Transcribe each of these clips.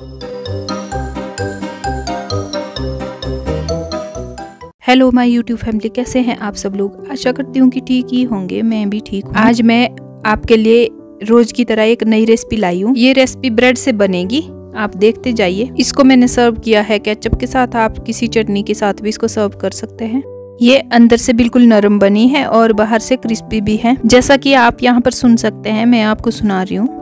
Hello my YouTube family, कैसे हैं आप सब लोग। आशा करती हूँ कि ठीक ही होंगे, मैं भी ठीक हूँ। आज मैं आपके लिए रोज की तरह एक नई रेसिपी लाई हूँ। ये रेसिपी ब्रेड से बनेगी, आप देखते जाइए। इसको मैंने सर्व किया है केचप के साथ, आप किसी चटनी के साथ भी इसको सर्व कर सकते हैं। ये अंदर से बिल्कुल नरम बनी है और बाहर से क्रिस्पी भी है। जैसा कि आप यहाँ पर सुन सकते हैं, मैं आपको सुना रही हूँ।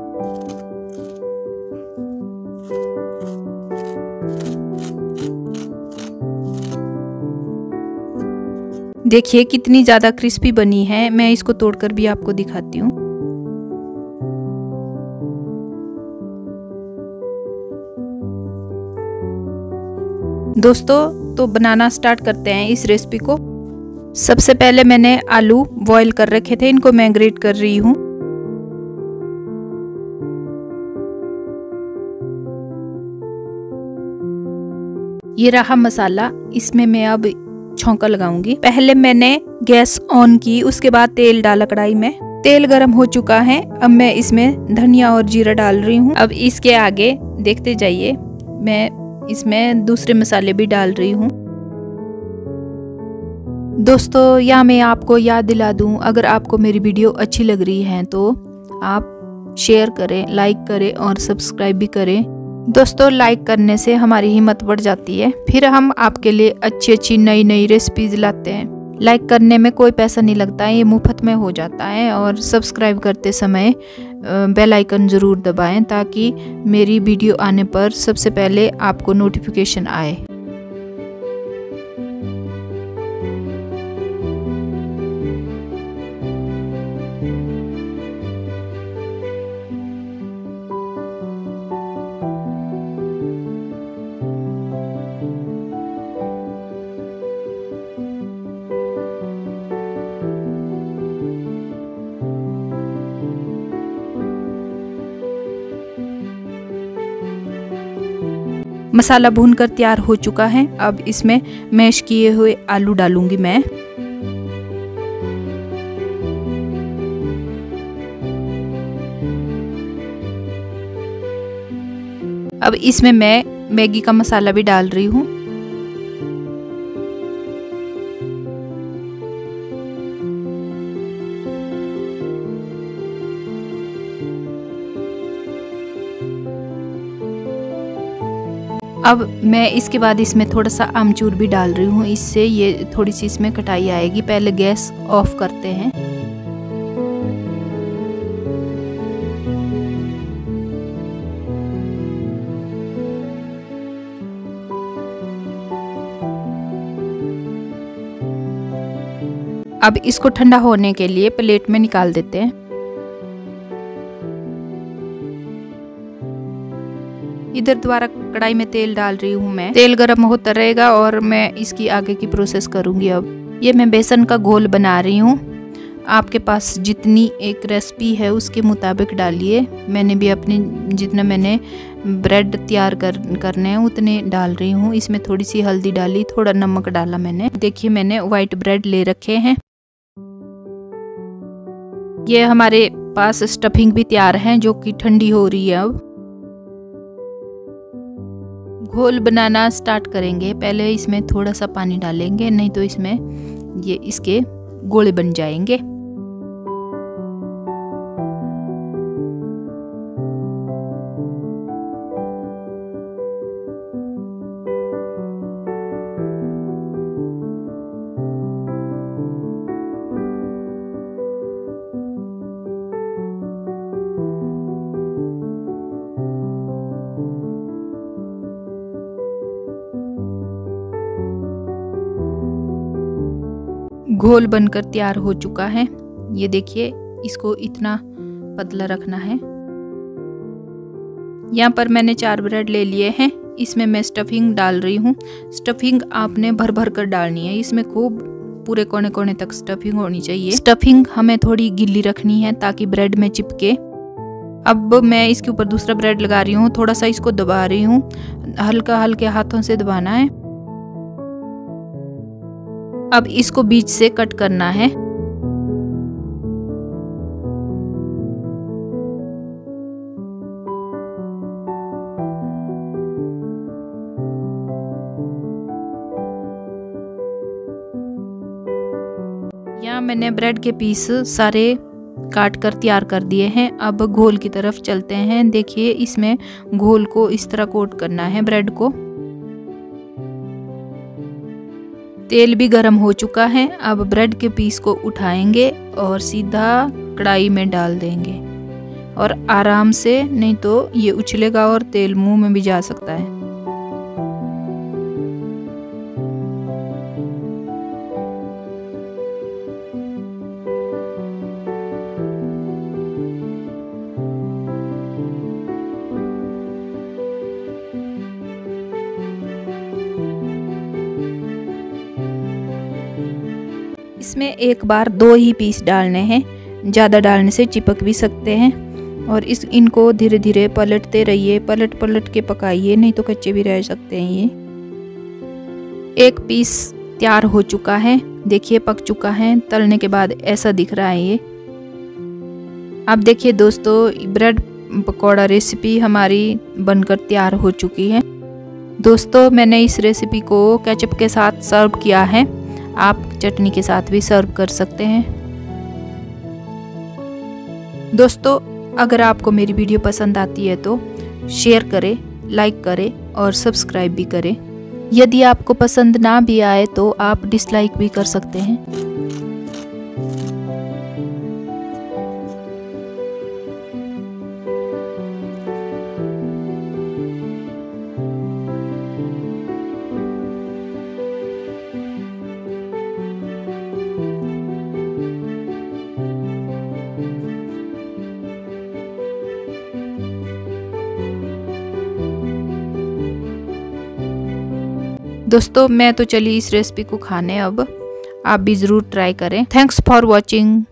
देखिए कितनी ज्यादा क्रिस्पी बनी है। मैं इसको तोड़कर भी आपको दिखाती हूँ। दोस्तों, तो बनाना स्टार्ट करते हैं इस रेसिपी को। सबसे पहले मैंने आलू बॉईल कर रखे थे, इनको मैं ग्रेट कर रही हूँ। ये रहा मसाला, इसमें मैं अब छौंका लगाऊंगी। पहले मैंने गैस ऑन की, उसके बाद तेल डाला कढ़ाई में। तेल गरम हो चुका है, अब मैं इसमें धनिया और जीरा डाल रही हूँ। अब इसके आगे देखते जाइए, मैं इसमें दूसरे मसाले भी डाल रही हूँ। दोस्तों, या मैं आपको याद दिला दूं, अगर आपको मेरी वीडियो अच्छी लग रही है तो आप शेयर करें, लाइक करें और सब्सक्राइब भी करें। दोस्तों, लाइक करने से हमारी हिम्मत बढ़ जाती है, फिर हम आपके लिए अच्छी अच्छी नई नई रेसिपीज लाते हैं। लाइक करने में कोई पैसा नहीं लगता है, ये मुफ्त में हो जाता है। और सब्सक्राइब करते समय बेल आइकन ज़रूर दबाएं ताकि मेरी वीडियो आने पर सबसे पहले आपको नोटिफिकेशन आए। मसाला भूनकर तैयार हो चुका है। अब इसमें मैश किए हुए आलू डालूंगी मैं। अब इसमें मैं मैगी का मसाला भी डाल रही हूँ। अब मैं इसके बाद इसमें थोड़ा सा आमचूर भी डाल रही हूँ, इससे ये थोड़ी सी इसमें खटाई आएगी। पहले गैस ऑफ करते हैं। अब इसको ठंडा होने के लिए प्लेट में निकाल देते हैं। इधर दोबारा कढ़ाई में तेल डाल रही हूँ मैं। तेल गरम होता रहेगा और मैं इसकी आगे की प्रोसेस करूँगी। अब ये मैं बेसन का घोल बना रही हूँ। आपके पास जितनी एक रेसिपी है उसके मुताबिक डालिए। मैंने भी अपने जितना मैंने ब्रेड तैयार करने हैं उतने डाल रही हूँ। इसमें थोड़ी सी हल्दी डाली, थोड़ा नमक डाला मैंने। देखिए मैंने वाइट ब्रेड ले रखे हैं। ये हमारे पास स्टफिंग भी तैयार है जो कि ठंडी हो रही है। अब घोल बनाना स्टार्ट करेंगे। पहले इसमें थोड़ा सा पानी डालेंगे, नहीं तो इसमें ये इसके गोले बन जाएंगे। घोल बनकर तैयार हो चुका है। ये देखिए, इसको इतना पतला रखना है। यहाँ पर मैंने 4 ब्रेड ले लिए हैं। इसमें मैं स्टफिंग डाल रही हूँ। स्टफिंग आपने भर भर कर डालनी है, इसमें खूब पूरे कोने कोने तक स्टफिंग होनी चाहिए। स्टफिंग हमें थोड़ी गिल्ली रखनी है ताकि ब्रेड में चिपके। अब मैं इसके ऊपर दूसरा ब्रेड लगा रही हूँ। थोड़ा सा इसको दबा रही हूँ, हल्का हल्के हाथों से दबाना है। अब इसको बीच से कट करना है। यहाँ मैंने ब्रेड के पीस सारे काट कर तैयार कर दिए हैं। अब घोल की तरफ चलते हैं। देखिए इसमें घोल को इस तरह कोट करना है ब्रेड को। तेल भी गर्म हो चुका है। अब ब्रेड के पीस को उठाएंगे और सीधा कढ़ाई में डाल देंगे और आराम से, नहीं तो ये उछलेगा और तेल मुंह में भी जा सकता है। इसमें एक बार 2 ही पीस डालने हैं, ज़्यादा डालने से चिपक भी सकते हैं। और इनको धीरे धीरे पलटते रहिए, पलट पलट के पकाइए, नहीं तो कच्चे भी रह सकते हैं। ये एक पीस तैयार हो चुका है, देखिए पक चुका है। तलने के बाद ऐसा दिख रहा है ये। अब देखिए दोस्तों, ब्रेड पकौड़ा रेसिपी हमारी बनकर तैयार हो चुकी है। दोस्तों मैंने इस रेसिपी को केचप के साथ सर्व किया है, आप चटनी के साथ भी सर्व कर सकते हैं। दोस्तों अगर आपको मेरी वीडियो पसंद आती है तो शेयर करें, लाइक करें और सब्सक्राइब भी करें। यदि आपको पसंद ना भी आए तो आप डिसलाइक भी कर सकते हैं। दोस्तों मैं तो चली इस रेसिपी को खाने, अब आप भी ज़रूर ट्राई करें। Thanks for watching.